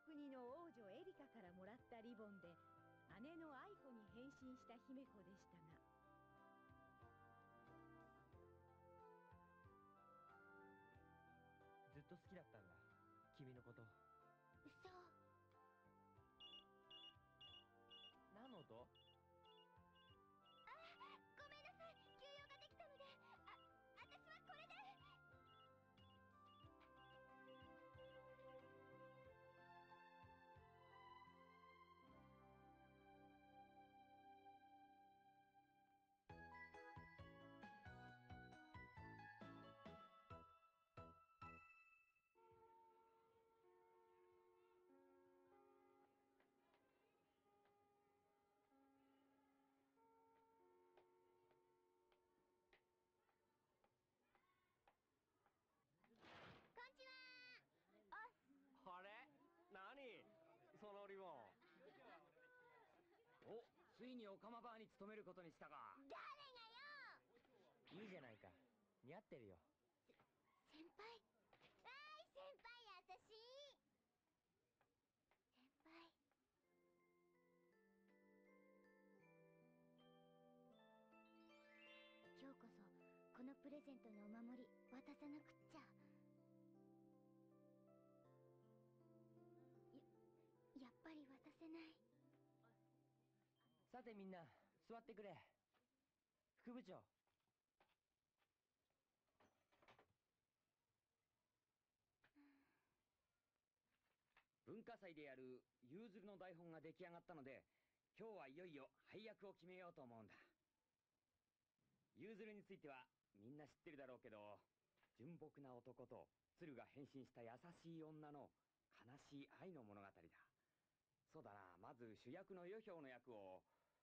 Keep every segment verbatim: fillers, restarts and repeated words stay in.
国の王女エリカからもらったリボンで姉の愛子に変身した姫子でしたが、 ずっと好きだったんだ、君のこと。 嘘。 何の音？ あ、ごめんなさい、休養ができたので、あ、私はこれで。こんちは。 あれ？何そのリボン。お、ついにオカマバーに勤めることにしたか。 誰がよ。 いいじゃないか、似合ってるよ。 先輩。わーい、先輩優しい。先輩。今日こそこのプレゼントのお守り渡さなくっちゃ。や、やっぱり渡せない。 さてみんな座ってくれ。副部長。文化祭でやるゆうずるの台本が出来上がったので、今日はいよいよ配役を決めようと思うんだ。ゆうずるについてはみんな知ってるだろうけど、純朴な男と鶴が変身した優しい女の悲しい愛の物語だ。そうだな、まず主役の余兵の役を。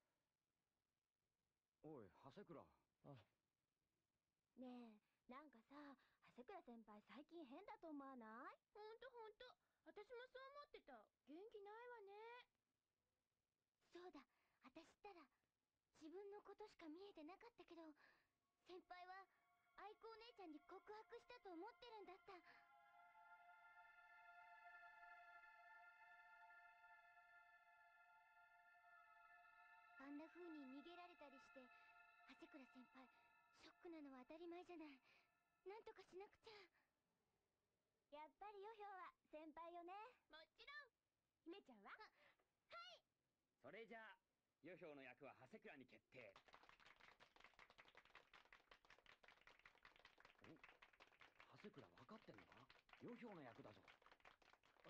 おい長谷倉。あ、 ねえ、なんかさ、長谷倉先輩最近変だと思わない？ ほんとほんと、私もそう思ってた。元気ないわね。 そうだ、私ったら自分のことしか見えてなかったけど、先輩は愛子お姉ちゃんに告白したと思ってるんだった。あんな風に逃げられたりして長谷倉先輩ショックなのは当たり前じゃない。なんとかしなくちゃ。 やっぱり余兵は先輩よね。 もちろん。姫ちゃんは？は、はい。 それじゃあ余兵の役は長谷倉に決定。お、長谷倉分かってんのか？余兵の役だぞ。 うん、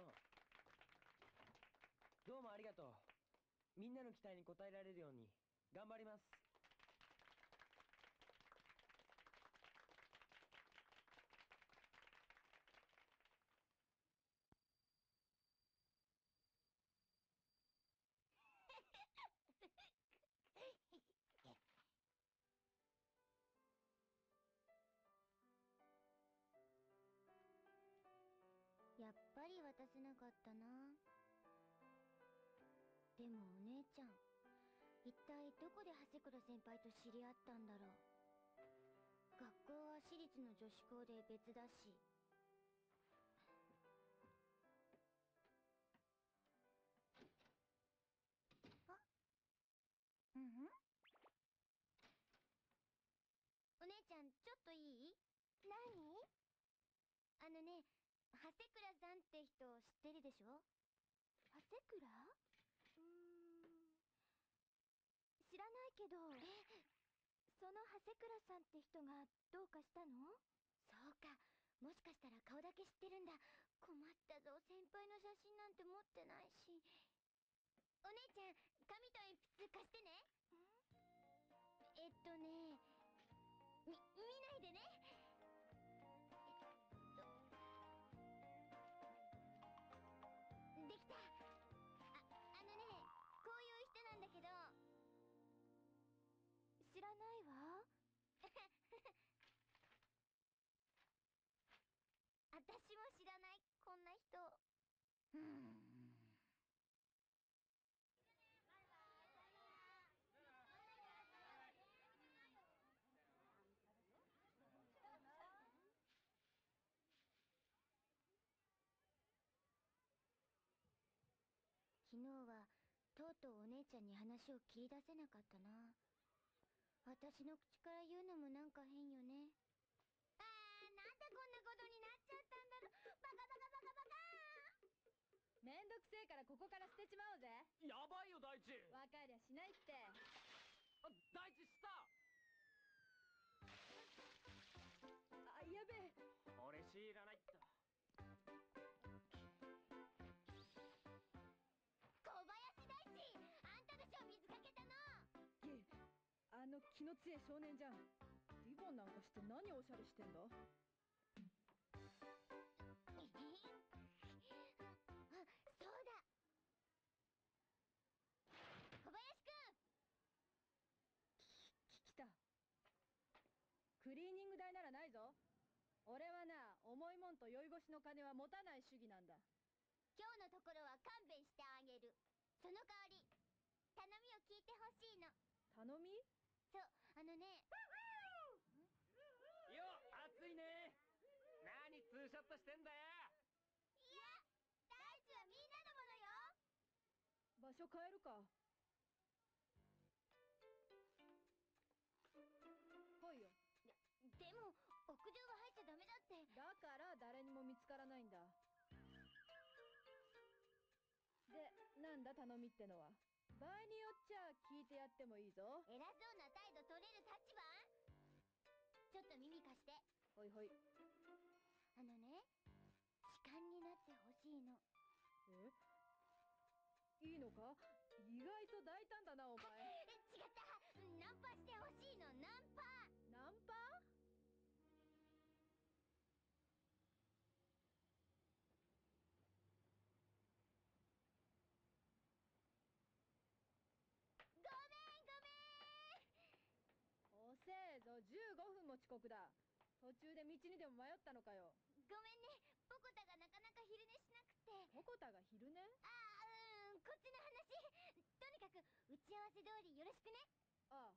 どうもありがとう。みんなの期待に応えられるように頑張ります。 やっぱり渡せなかったな。でもお姉ちゃん、一体どこで長谷倉先輩と知り合ったんだろう。学校は私立の女子校で別だし。あ、うん？お姉ちゃん、ちょっといい？何？あのね、長谷倉さんって人知ってるでしょ？ 長谷倉？うーん、知らないけど。え、その長谷倉さんって人がどうかしたの？ そうか、もしかしたら顔だけ知ってるんだ。困ったぞ、先輩の写真なんて持ってないし。お姉ちゃん、紙と鉛筆貸してね。えっとね、み、見ないでね。できた。あ、あのね、こういう人なんだけど。 知らないわ。 私も知らない、こんな人。うーん。 とお姉ちゃんに話を切り出せなかったな。私の口から言うのもなんか変よね。あー、なんでこんなことになっちゃったんだろ。バカバカバカバカ。 めんどくせえからここから捨てちまおうぜ。 やばいよ大地。 わかりゃしないって。 あ、大地した。 あ、やべえ。 俺知らないって。 小林大地、あんたでしょ水かけたの。 ゲイ、あの気の強い少年じゃん。リボンなんかして何おしゃれしてんだ。 あ、そうだ。小林くん。 き来た。クリーニング代ならないぞ。俺はな、重いもんと酔い越しの金は持たない主義なんだ。 今日のところは勘弁してあげる。その代わり頼みを聞いてほしいの。 頼み？ そう、あのね。 よ、暑いね。何ツーショットしてんだよ。 いや、大地はみんなのものよ。 場所変えるか。来いよ。 でも屋上は入っちゃダメだって。 だから誰にも見つからないんだ。で、なんだ頼みってのは。場合によっちゃ聞いてやってもいいぞ。 偉そうな態度取れる立場？ちょっと耳貸して。 ほいほい。 あのね、痴漢になってほしいの。 え？いいのか？意外と大胆だなお前。 え、違った。ナンパしてほしいの。ナンパ。 ナンパ？遅えぞ、じゅうごふんも遅刻だ。途中で道にでも迷ったのかよ。 ごめんね、ポコタがなかなか昼寝しなくて。 ポコタが昼寝？ ああ、うーん、こっちの話。とにかく打ち合わせ通りよろしくね。 あ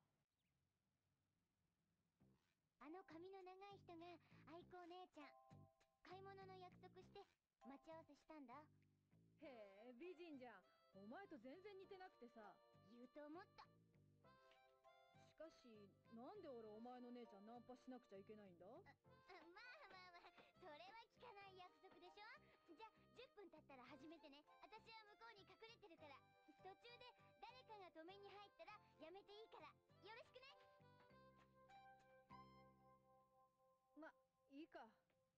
あの髪の長い人が愛子お姉ちゃん。買い物の約束して待ち合わせしたんだ。 あ。へえ、美人じゃん。お前と全然似てなくてさ。 言うと思った。 しかし、なんで俺お前の姉ちゃんナンパしなくちゃいけないんだ？ あ、まあまあまあ、それは聞かない約束でしょ。じゃあじゅっぷん経ったら始めてね。私は向こうに隠れてるから。途中で誰かが止めに入ったらやめていいからよろしくね。 ま、いいか。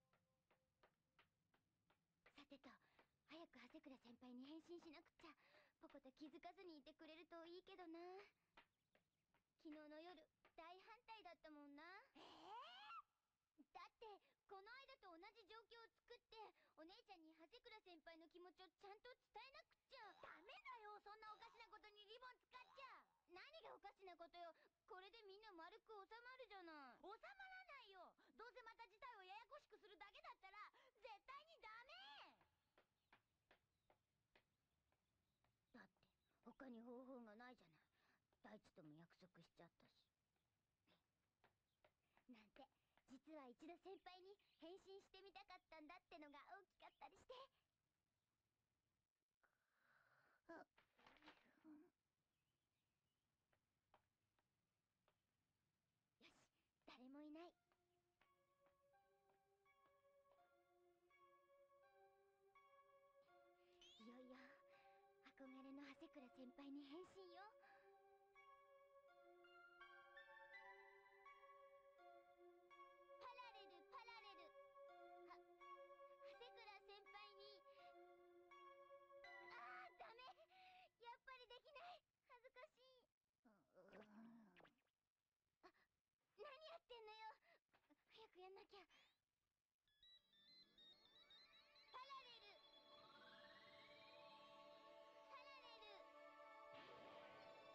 さてと、早く長谷倉先輩に返信しなくっちゃ。ポコタ気づかずにいてくれるといいけどな。昨日の夜大反対だったもんな。ええー、だってこの間と同じ状況を作ってお姉ちゃんに長谷倉先輩の気持ちをちゃんと伝えなくっちゃ。ダメだよ、そんなおかしなことにリボン使っちゃ。何がおかしなことよ。これでみんな丸く収まるじゃない。収まらないよ。どうせまた事態をややこしくするだけだったら絶対にダメ。だって他に方法がないじゃない。大地とも約束しちゃったし。なんて実は一度先輩に返信してみたかったんだってのが大きかったりして。あ、うん、よし、誰もいない。いよいよ憧れの長谷倉先輩に返信よ。パラレルパラレル。は、長谷倉先輩に。あー、ダメ。やっぱりできない。恥ずかしい。あ、何やってんのよ。早くやんなきゃ。パラレルパラレル。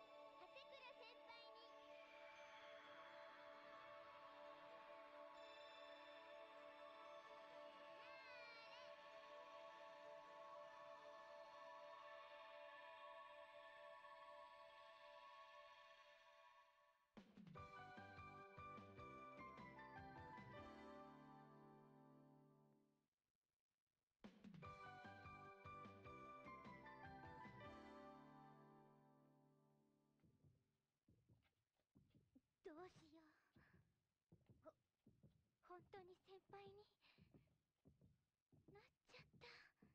に先輩になっちゃった。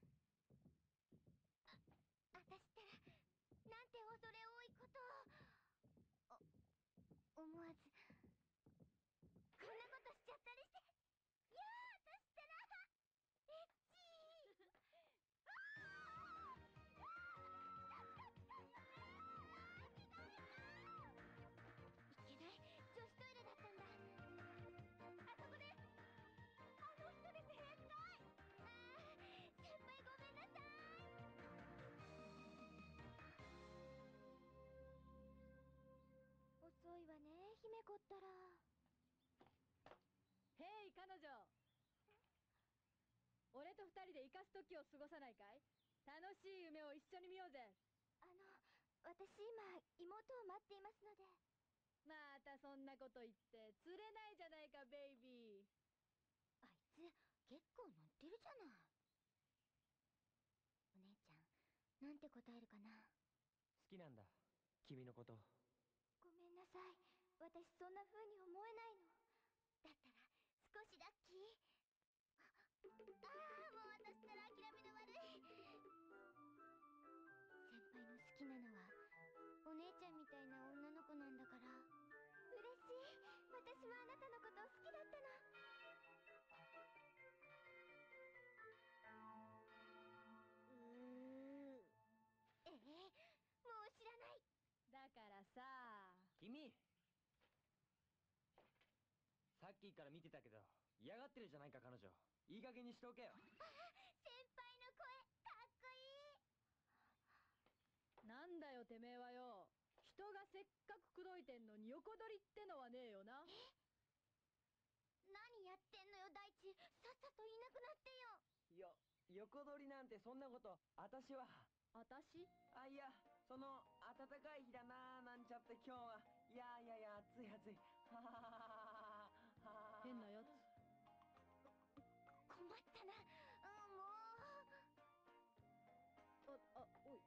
あ、あたしたらなんて恐れ多いことを。お思わずこんなことしちゃったりして。いやあ、あたしたらエッチー。あーあー、来た来た来た、やめよう。あー、ひどいな。いけない、女子トイレだったんだ。あそこです。あの人です、変態。あー、先輩ごめんなさい。 遅いわね、姫子ったら。 へい彼女、俺と二人で生かす時を過ごさないかい？楽しい夢を一緒に見ようぜ。 あの、私今、妹を待っていますので。 またそんなこと言って釣れないじゃないかベイビー。 あいつ結構乗ってるじゃない。お姉ちゃん、なんて答えるかな。 好きなんだ、君のこと。 ごめんなさい、私そんな風に思えないの。 だったら少しラッキー。ああ、もう私ったら諦めの悪い。先輩の好きなのはお姉ちゃんみたいな女の子なんだから。 嬉しい、私もあなたのこと好きだったの。 うーん。ええ、もう知らない。 だからさ。 君、さっきから見てたけど嫌がってるじゃないか彼女。いい加減にしておけよ。 あ、先輩の声かっこいい。 なんだよてめえはよ。人がせっかく口説いてんのに横取りってのはねえよな。 何やってんのよ大地、さっさといなくなってよ。 よ横取りなんてそんなこと。私はあたしあ、いや、その暖かい日だなーなんちゃって今日は。いやいやいや、暑い暑い。はははははは。 変なやつ。 困ったな。うん、もう。 あ、あ、おい。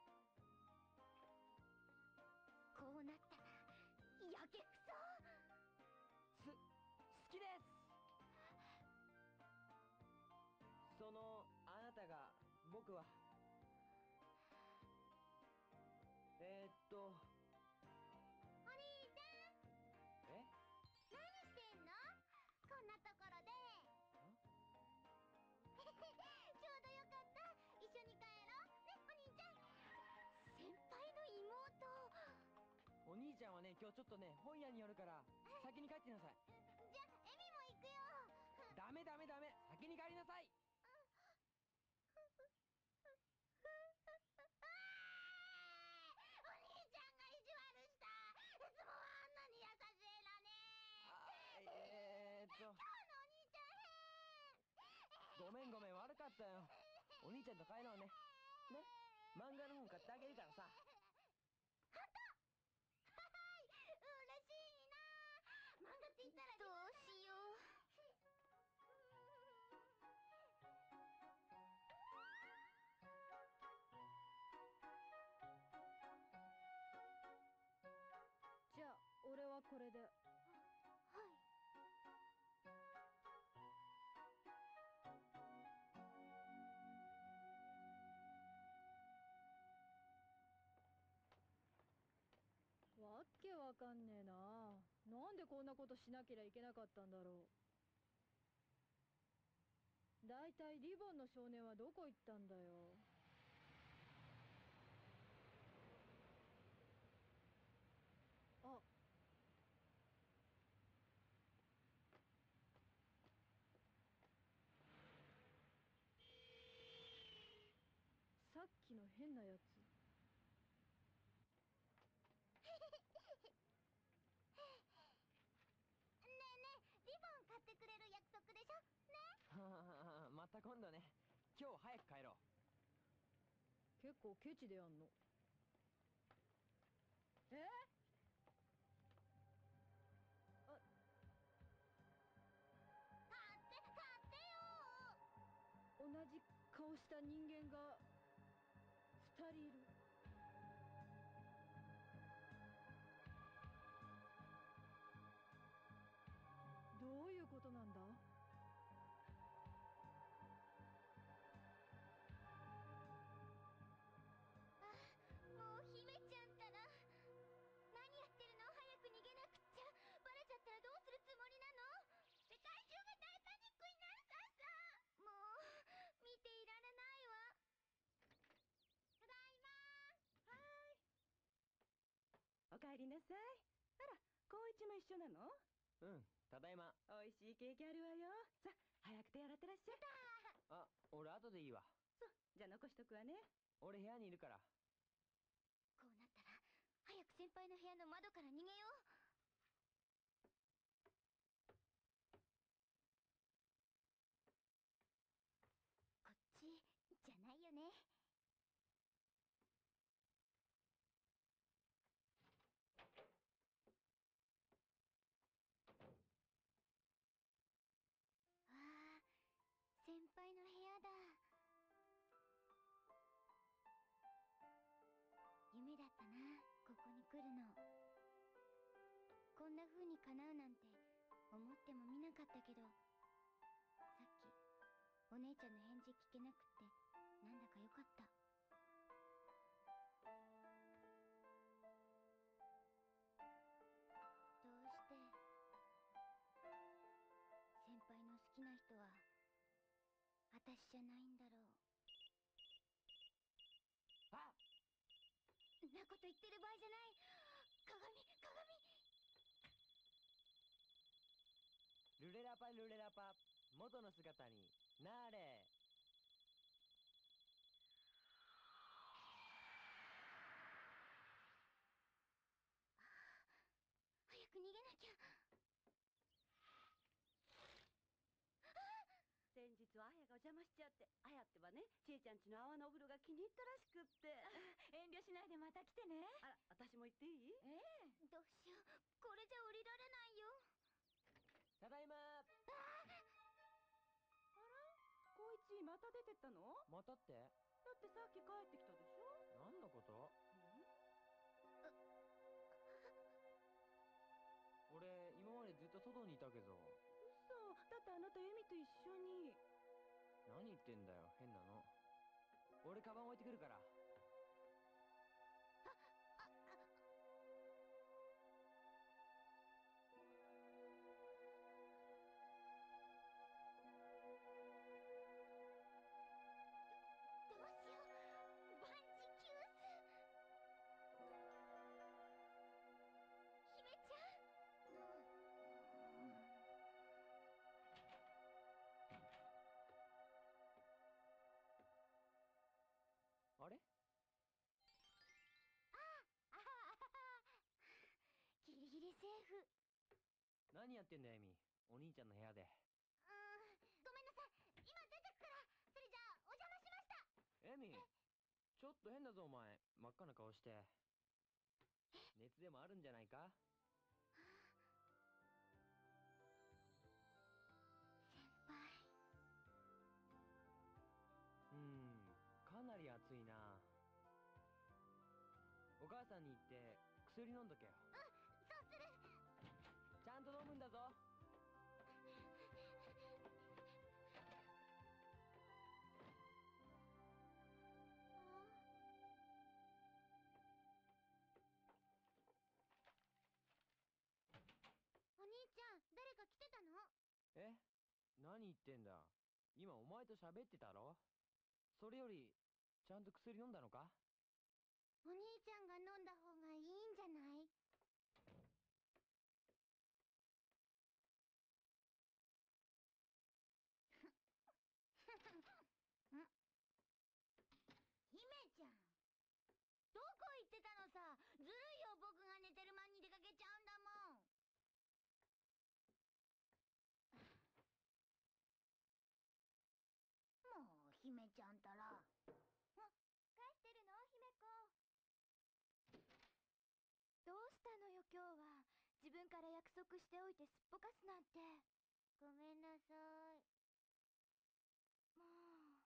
こうなったらやけくそ。 す好きです。そのあなたが僕はえー、っとお兄ちゃん、 え何してんのこんなところで。ちょうどよかった、一緒に帰ろうね。お兄ちゃん、先輩の妹。 お兄ちゃんはね、今日ちょっとね本屋に寄るから先に帰ってなさい。 じゃあエミも行くよ。 ダメダメダメ、先に帰りなさい。 お兄ちゃんが意地悪した。いつもはあんなに優しいのに。 あえー、っと今日のお兄ちゃん変。 ごめんごめん、悪かったよ。お兄ちゃんと帰ろうね。ね、漫画の本買ってあげるからさ。 本当？はい、嬉しいな。漫画って言ったらどうしよう。 じゃあ俺はこれで。 はい。 わっけわかんねえな。なんでこんなことしなけりゃいけなかったんだろう。だいたいリボンの少年はどこ行ったんだよ。あ、さっきの変なやつ。 ねえねえ、リボン買ってくれる約束でしょね。 ははまた今度ね。今日早く帰ろう。 結構ケチでやんの。えあ、 買って買ってよ。 同じ顔した人間が二人いる。どういうことなんだ？ 一緒なの？ うん、ただいま。 おいしいケーキあるわよ。さあ、早く手洗ってらっしゃい。 あ、俺後でいいわ。 そう、じゃあ残しとくわね。 俺部屋にいるから。 こうなったら早く先輩の部屋の窓から逃げよう。こっちじゃないよね。わあ、先輩の部屋だ。夢だったな、ここに来るの。こんな風に叶うなんて思ってもみなかったけど、さっきお姉ちゃんの返事聞けなくってなんだかよかった。どうして先輩の好きな人は私じゃないんだろう。 あ、 んなこと言ってる場合じゃない。鏡鏡。 ルレラパルレラパ、元の姿になれ。 早く逃げなきゃ。 先日はあやが邪魔しちゃって、あやってばね、ちえちゃんちの泡のお風呂が気に入ったらしくって。遠慮しないでまた来てね。あら、私も行っていい？ええ。 どうしよう、これじゃ降りられないよ。 ただいま。 あら、光一また出てったの？ またって？ だってさっき帰ってきたでしょ？ 何のこと？俺今までずっと外にいたけど。 嘘、だってあなたエミと一緒に。 何言ってんだよ、変なの。俺カバン置いてくるから。 どうしよう、万事休す。姫ちゃん。 あれ？ あああ、ギリギリセーフ。 何やってんだよエミ、お兄ちゃんの部屋で。 うーん、ごめんなさい、今出てくから。それじゃあお邪魔しました。 エミ、ちょっと変だぞお前、真っ赤な顔して。熱でもあるんじゃないか？ 先輩。 うーん、かなり暑いな。お母さんに言って薬飲んどけよ。 うん、そうする。 ちゃんと飲むんだぞ。 お兄ちゃん、誰か来てたの？ え？何言ってんだ。今お前と喋ってたろ。それよりちゃんと薬飲んだのか？ お兄ちゃんが飲んだ方がいいんじゃない？ん？姫ちゃん、どこ行ってたのさ。ずるいよ、僕が寝てる間に出かけちゃうんだもん。もう姫ちゃんたら。 帰ってるの姫子。どうしたのよ今日は。自分から約束しておいてすっぽかすなんて。 ごめんなさい。 もう。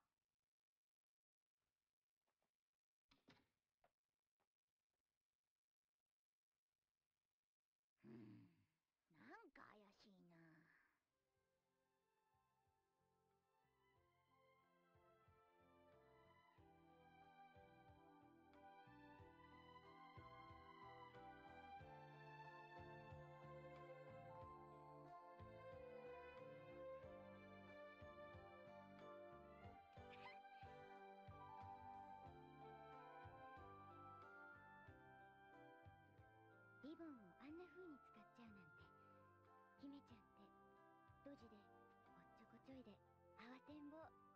うん、なんか怪しいな。リボンをあんな風に使っちゃうなんて。 ドジでおっちょこちょいで合わせん坊